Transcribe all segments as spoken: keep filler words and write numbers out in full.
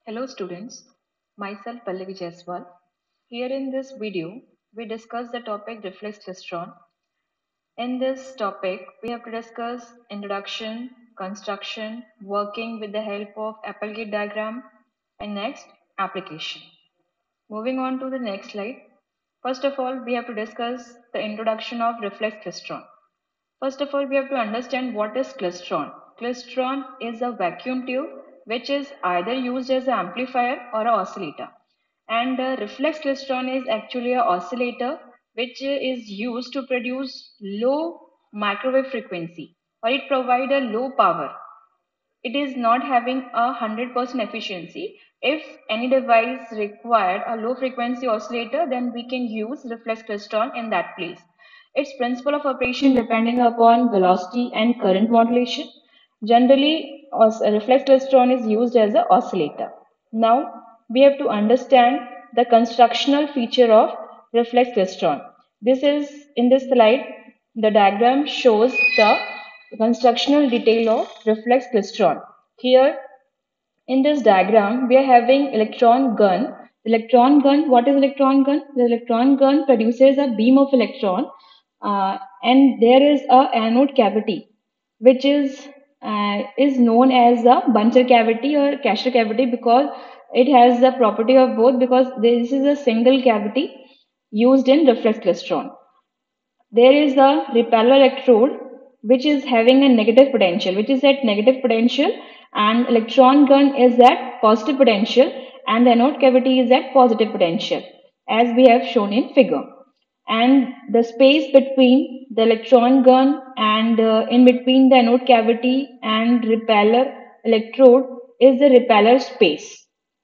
Hello students, myself Pallavi Jaiswal. Here in this video, we discuss the topic reflex klystron. In this topic, we have to discuss introduction, construction, working with the help of Applegate diagram, and next, application. Moving on to the next slide. First of all, we have to discuss the introduction of reflex klystron. First of all, we have to understand what is klystron. Klystron is a vacuum tube which is either used as an amplifier or an oscillator. And uh, reflex klystron is actually an oscillator which is used to produce low microwave frequency, or it provides a low power. It is not having a one hundred percent efficiency. If any device required a low frequency oscillator, then we can use reflex klystron in that place. Its principle of operation depending upon velocity and current modulation. Generally, os- reflex klystron is used as an oscillator. Now, we have to understand the constructional feature of reflex klystron. This is in this slide, the diagram shows the constructional detail of reflex klystron. Here in this diagram, we are having electron gun. Electron gun, what is electron gun? The electron gun produces a beam of electron uh, and there is a anode cavity which is uh, is known as a buncher cavity or Cashel cavity because it has the property of both, because this is a single cavity used in reflex klystron. There is a repeller electrode which is having a negative potential, which is at negative potential, and electron gun is at positive potential, and the anode cavity is at positive potential, as we have shown in figure. And the space between the electron gun and uh, in between the anode cavity and repeller electrode is the repeller space.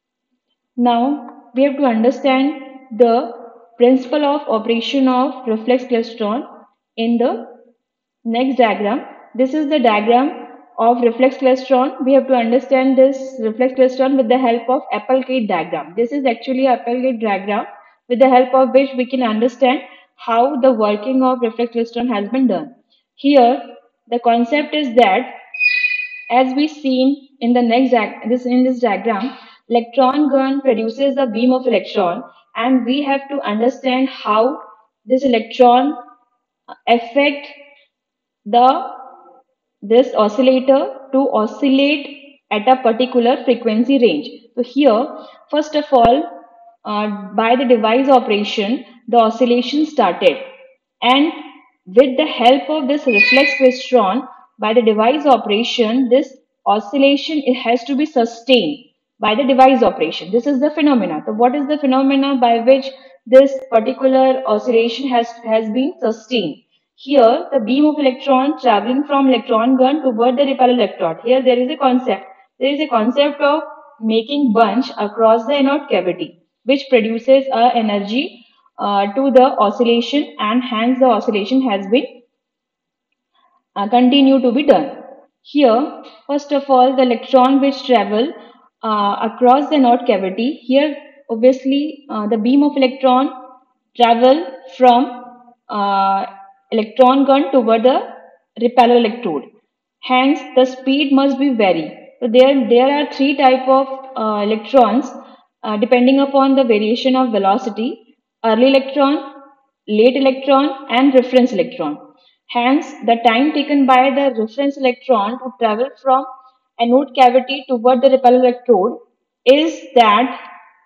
Now we have to understand the principle of operation of reflex klystron in the next diagram. This is the diagram of reflex klystron. We have to understand this reflex klystron with the help of Applegate diagram. This is actually a Applegate diagram with the help of which we can understand how the working of reflex klystron has been done. Here the concept is that, as we seen in the next diag- this in this diagram, electron gun produces a beam of electron, and we have to understand how this electron affect the this oscillator to oscillate at a particular frequency range. So here, first of all, uh, by the device operation, the oscillation started, and with the help of this reflex klystron, by the device operation, this oscillation it has to be sustained by the device operation. This is the phenomena. So what is the phenomena by which this particular oscillation has has been sustained? Here, the beam of electron traveling from electron gun toward the repellent electrode. Here, there is a concept. There is a concept of making bunch across the anode cavity, which produces a energy uh, to the oscillation, and hence the oscillation has been uh, continue to be done. Here, first of all, the electron which travel uh, across the anode cavity. Here, obviously, uh, the beam of electron travel from uh, electron gun toward the repeller electrode. Hence, the speed must be vary. So there, there are three type of uh, electrons uh, depending upon the variation of velocity: early electron, late electron, and reference electron. Hence, the time taken by the reference electron to travel from anode cavity toward the repeller electrode is that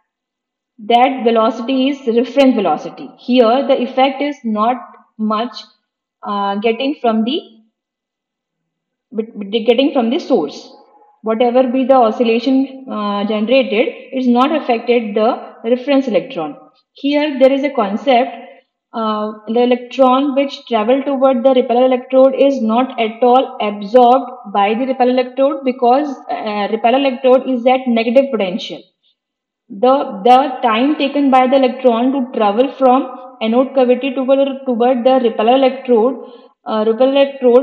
that velocity is reference velocity. Here, the effect is not much uh, getting from the but but getting from the source. Whatever be the oscillation uh, generated is not affected the reference electron. Here there is a concept, uh, the electron which travel toward the repeller electrode is not at all absorbed by the repeller electrode, because uh, repeller electrode is at negative potential. The the time taken by the electron to travel from anode cavity toward, toward the repeller electrode, uh, repeller electrode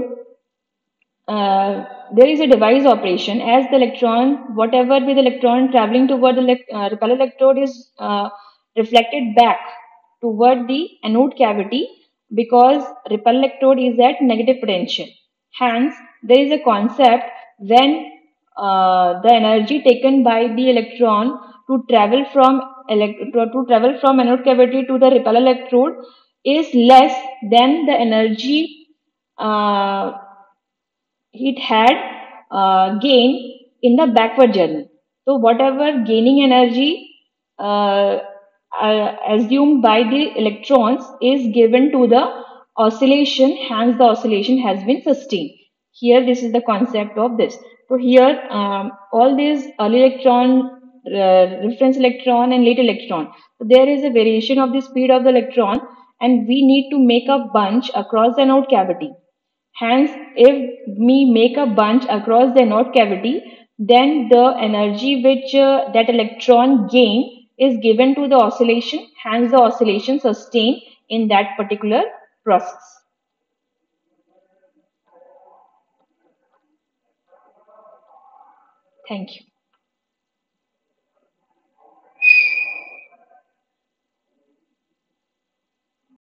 uh, there is a device operation, as the electron, whatever with the electron traveling toward the elec- uh, repeller electrode is uh, reflected back toward the anode cavity, because repeller electrode is at negative potential. Hence, there is a concept when uh, the energy taken by the electron to travel from elect to, to travel from anode cavity to the repel electrode is less than the energy uh, it had uh, gained in the backward journey. So whatever gaining energy uh, uh, assumed by the electrons is given to the oscillation, hence the oscillation has been sustained. Here this is the concept of this. So here um, all these early electron, uh, reference electron and late electron. So there is a variation of the speed of the electron and we need to make a bunch across the anode cavity. Hence, if we make a bunch across the anode cavity, then the energy which uh, that electron gain is given to the oscillation. Hence, the oscillation sustained in that particular process. Thank you.